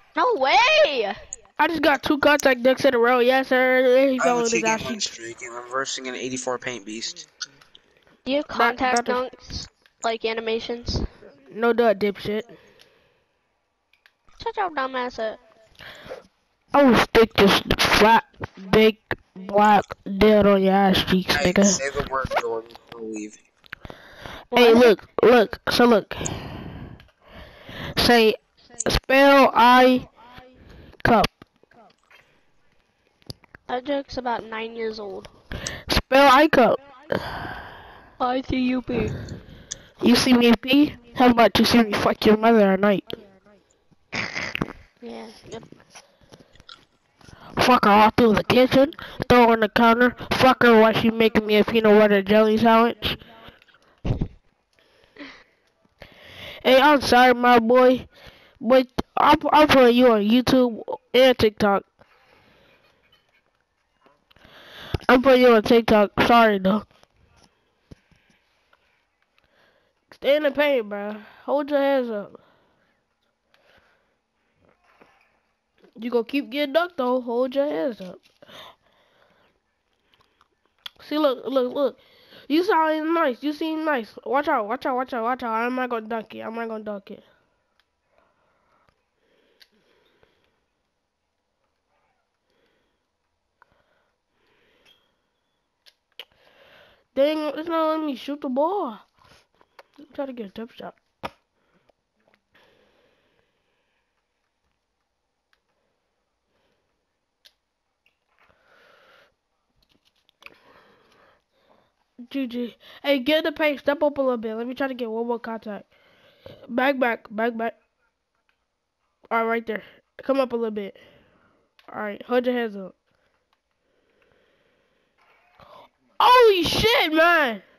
No way! I just got 2 contact ducks in a row. Yes, sir. There he I have go a with his 2-game ass win cheeks. streak, and I'm versing an 84 paint beast. Do you have That contact is dunks? Like animations? no dud, dipshit. Shut your dumb ass up. I will stick this flat, big, black dead on your ass cheeks, Hey, nigga. say the word, Jordan. I'll leave. Hey, What? look. So look. Say, spell I cup. That joke's about 9 years old. Spell I cup. ICUP. You see me pee? How about you see me fuck your mother at night? Yeah, yep. Fuck her all through the kitchen, throw her on the counter, fuck her while she making me a peanut butter jelly sandwich. Hey, I'm sorry, my boy, but I'm putting you on YouTube and TikTok. I'm putting you on TikTok. Sorry, though. Stay in the paint, bro. Hold your hands up. You gonna keep getting ducked, though. Hold your hands up. See, look. You sound nice. You seem nice. Watch out. I'm not gonna dunk it. Dang, it's not letting me shoot the ball. Try to get a tip shot. GG. Hey, get in the paint. Step up a little bit. Let me try to get one more contact. Back. Alright, right there. Come up a little bit. Alright, hold your hands up. Holy shit, man!